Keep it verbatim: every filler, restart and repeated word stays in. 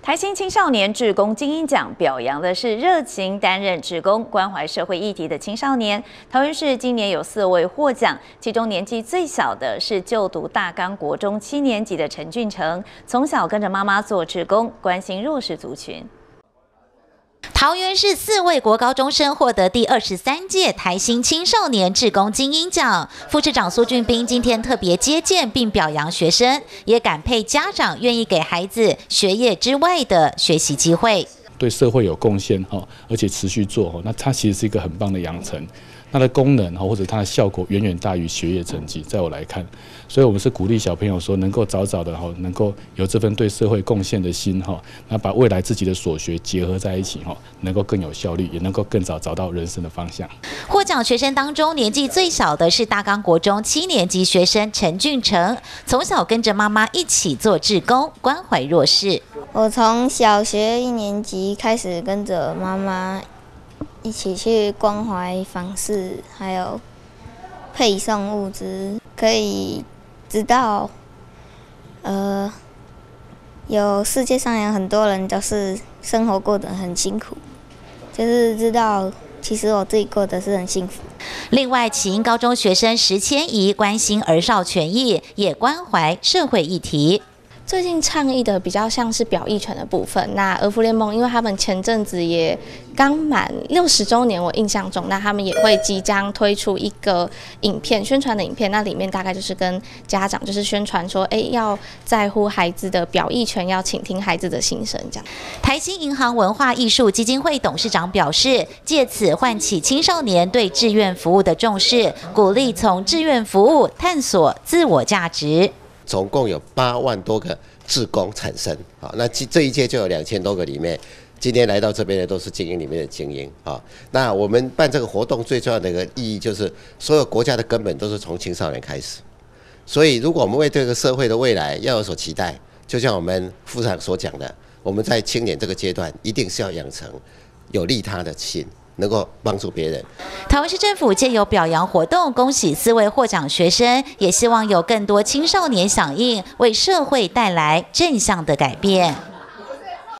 台新青少年志工精英奖表扬的是热情担任志工、关怀社会议题的青少年。桃园市今年有四位获奖，其中年纪最小的是就读大冈国中七年级的陈俊成，从小跟着妈妈做志工，关心弱势族群。 桃园市四位国高中生获得第二十三届台新青少年志工精英奖。副市长苏俊斌今天特别接见并表扬学生，也感佩家长愿意给孩子学业之外的学习机会。 对社会有贡献哈，而且持续做哈，那它其实是一个很棒的养成。 它的功能或者它的效果远远大于学业成绩，在我来看，所以我们是鼓励小朋友说，能够早早的哈，能够有这份对社会贡献的心哈，那把未来自己的所学结合在一起哈，能够更有效率，也能够更早找到人生的方向。 获奖学生当中，年纪最小的是大冈国中七年级学生陈俊成，从小跟着妈妈一起做志工，关怀弱势。 我从小学一年级开始跟着妈妈 一起去关怀访视，还有配送物资，可以知道，呃，有世界上有很多人都是生活过得很辛苦，就是知道其实我自己过得是很幸福。 另外，启英高中学生石千怡关心儿少权益，也关怀社会议题。 最近倡议的比较像是表意权的部分。那儿福联盟，因为他们前阵子也刚满六十周年，我印象中，那他们也会即将推出一个影片宣传的影片，那里面大概就是跟家长就是宣传说，哎，要在乎孩子的表意权，要倾听孩子的心声，这样。 台新银行文化艺术基金会董事长表示，借此唤起青少年对志愿服务的重视，鼓励从志愿服务探索自我价值。 总共有八万多个志工产生，好，那这一届就有两千多个里面，今天来到这边的都是精英里面的精英啊。那我们办这个活动最重要的一个意义就是，所有国家的根本都是从青少年开始，所以如果我们为这个社会的未来要有所期待，就像我们副市长所讲的，我们在青年这个阶段一定是要养成有利他的心。 能够帮助别人。 桃园市政府借由表扬活动，恭喜四位获奖学生，也希望有更多青少年响应，为社会带来正向的改变。